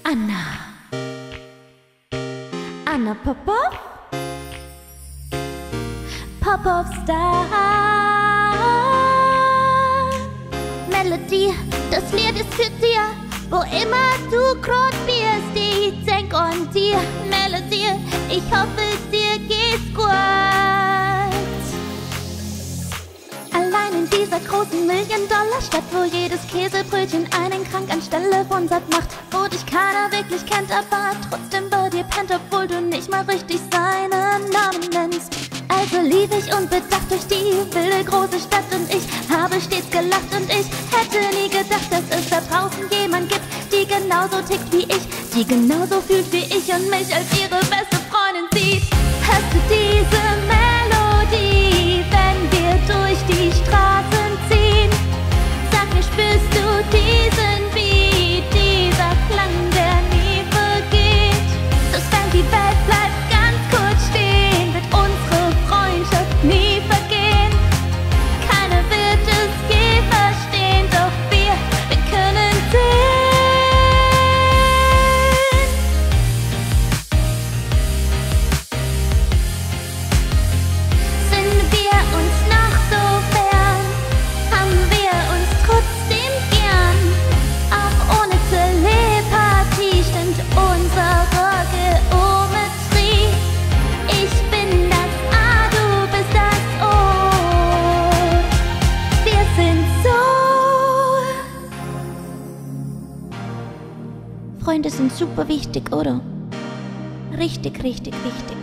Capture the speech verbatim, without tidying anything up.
Anna. Anna Popov. Popov Star. Melodie, das Lied ist für dir. Wo immer du grad bist, ich denk an dir. Melodie, ich hoffe, dir geht's gut. Allein in dieser großen Million-Dollar-Stadt, wo jedes Käsebrötchen einen krank anstelle von satt macht, wo dich keiner wirklich kennt, aber trotzdem bei dir pennt, obwohl du nicht mal richtig seinen Namen nennst. Also lief ich unbedacht durch die wilde große Stadt und ich habe stets gelacht und ich hätte nie gedacht, dass es da draußen jemand gibt, die genauso tickt wie ich, die genauso fühlt wie ich und mich als ihre beste Freundin sieht. Hörst du diese Melodie, wenn wir durch die Straßen ziehen? Sag mir, spürst du diesen Beat, dieser Klang, der nie vergeht? Dass wenn die Welt bleibt ganz kurz stehen, wird unsere Freundschaft nie vergehen. Keiner wird es je verstehen, doch wir, wir können sehen. Sind wir uns noch so fern, haben wir uns trotzdem gern. Auch ohne Telepathie stimmt unsere Geometrie. Ich bin das A, du bist das O. Wir sind so. Freunde sind super wichtig, oder? Richtig, richtig wichtig.